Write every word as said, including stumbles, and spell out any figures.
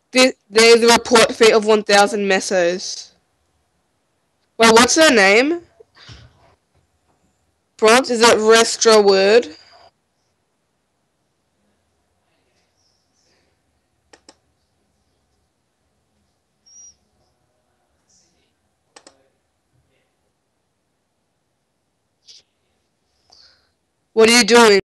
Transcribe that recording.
There, there's a report fee of one thousand mesos. Well, what's her name? Bronze? Is it Restra Word? What are you doing?